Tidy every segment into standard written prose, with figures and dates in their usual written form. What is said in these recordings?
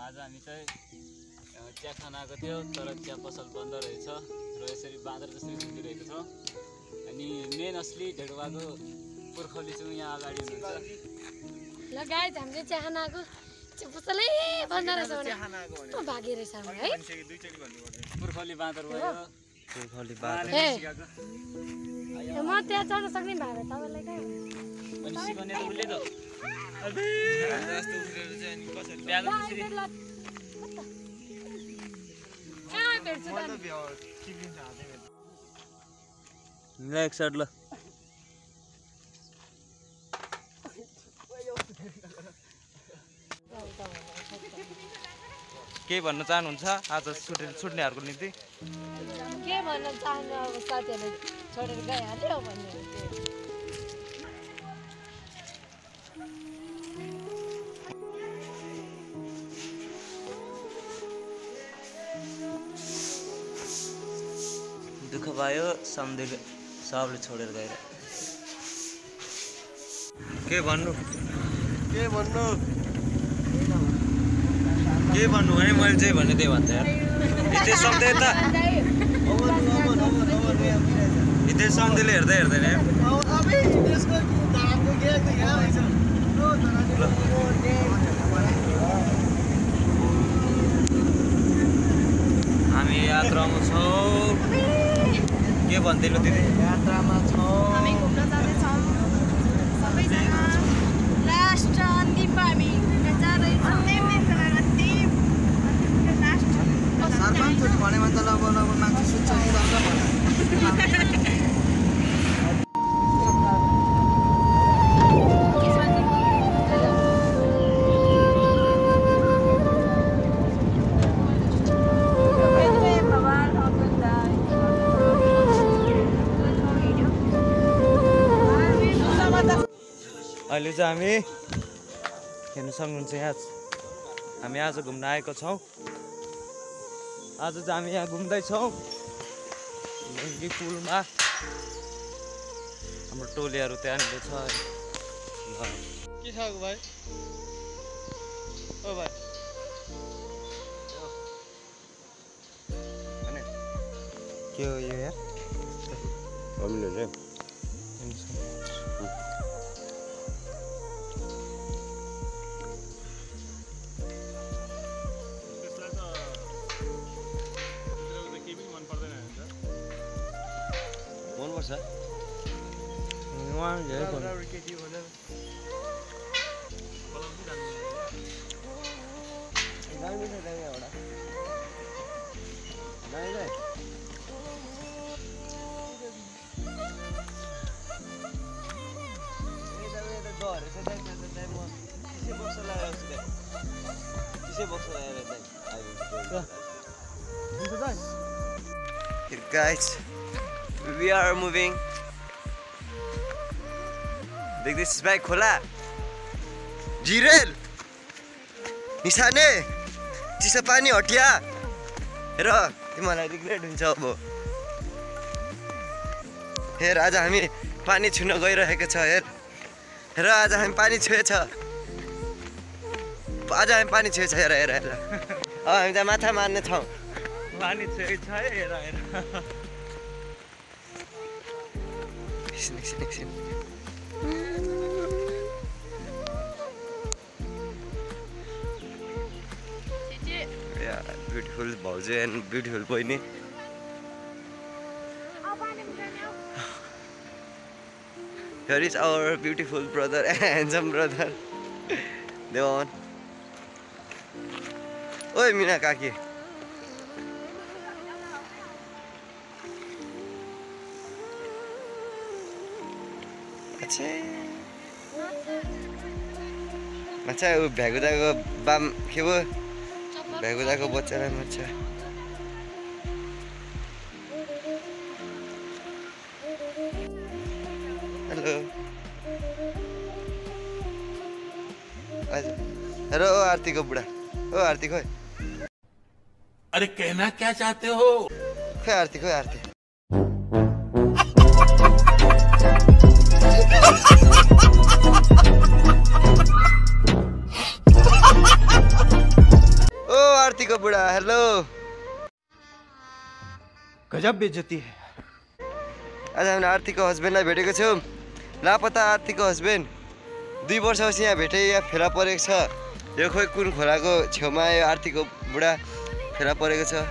आज हामी चाहिँ चिया खान आएको थियो तर चिया पसल बन्द रहेछ र यसरी बाँदर जसरी घुमिरहेको छ। अनि मेन असली ढेडुवाको पुर्खौली चाहिँ यहाँ अगाडि हुनुहुन्छ। ल गाइस हामीले चिया खान आएको पसलै बन्द रहेछ भने भागे रहेछ है। पुर्खौली बाँदर भयो। पुर्खौली बाँदर म त्यहाँ चढ्न सक्ने भए तपाईलाई कहाँ अनि सिकाउने त उसले त जस्तो उफ्रेर चाहिँ अनि कसरी प्यालो त्यसरी कहाँ भेट्छु त ल एक साइड ल के भन्न चाहनुहुन्छ आज छुट्नेहरुको निम्ति? के भन्न चाहनु अब साथीहरुले छोडेर गइहाल्यो भन्ने हो। दुःख भयो सम्झेले सबले छोडेर गएर। के भन्नु भने मैले चाहिँ भने त्यही भन्थे यार। हितेश सम्झे त हितेश सम्झेले हेर्दै हेर्दैन यार। हामी यात्रामा छौँ। के भन्दैलो दिदी? यात्रामा छौँ हामी घुम्न जाँदैछौँ सबैजना। लास्ट अन्तिम हामी जाँदैछौँ। सरपञ्चले भने त अब मान्छे सुत्छ कि अहिले चाहिँ हामी हेर्न सक्नुहुन्छ यहाँ हामी आज घुम्न आएको छौँ। आज चाहिँ हामी यहाँ घुम्दैछौँ मेन्ली पुलमा। हाम्रो टोलीहरू त्यहाँनिर छ। के छ भाइ? ओ भाइ के हो यो यार? मनपर्छ Guys, we are moving. Big this is back khola. Jirel. Nisane. चिसो पानी हटिया र तिमीलाई रिग्रेट हुन्छ अब। हेर आज हामी पानी छुन गइरहेको छ। हेर आज हामी पानी छुएछ। हेर हेर अब हामी त माथा मार्ने छौँ। पानी छेकै छ है। हेर हेर एकछिन beautiful भाउजू and beautiful बहिनी। Here is our beautiful brother and handsome brother Devan। ओए मीना काकी माछा ऊ भ्यागुदाको बाम के भयो? भ्यागुदाको बच्चालाई माछा। हेलो हेलो ओ आरती को बुढ़ा। ओ आरती खोइ। अरे कहना क्या चाहते हो? खोइ आरती खोइ आरती। आर्तीको बुढा हेलो गजब बेइज्जती है आज हामीले आर्तीको हस्बेन्डलाई भेटेको छौँ लापता आर्तीको हस्बेन्ड 2 वर्षपछि यहाँ भेटे यहाँ फेला परेको छ यो खोइ कुन खोलाको छेउमा यो आर्तीको बुढा फेला परेको छ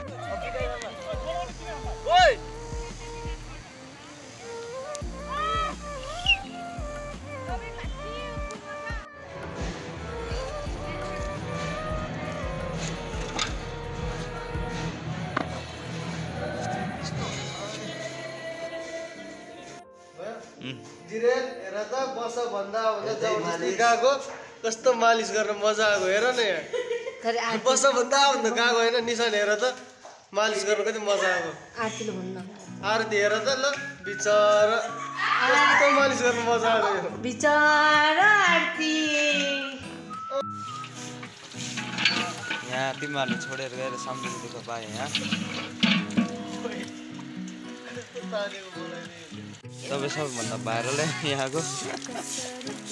जिरेल हेर त बस भन्दा जबरजस्ती गएको कस्तो मालिस गर्न मजा आएको हेर न यहाँ बस भन्दा गएको होइन निशान हेर त मालिस गर्न कति मजा आएको आरती हेर त ल बिचरा कस्तो मालिस गर्न मजा आएको बिचरा आरती यहाँ तिमीहरूले छोडेर गएर सम्झिनु दुःख पाएँ यहाँ तपाईँ सबैभन्दा भाइरल यहाँको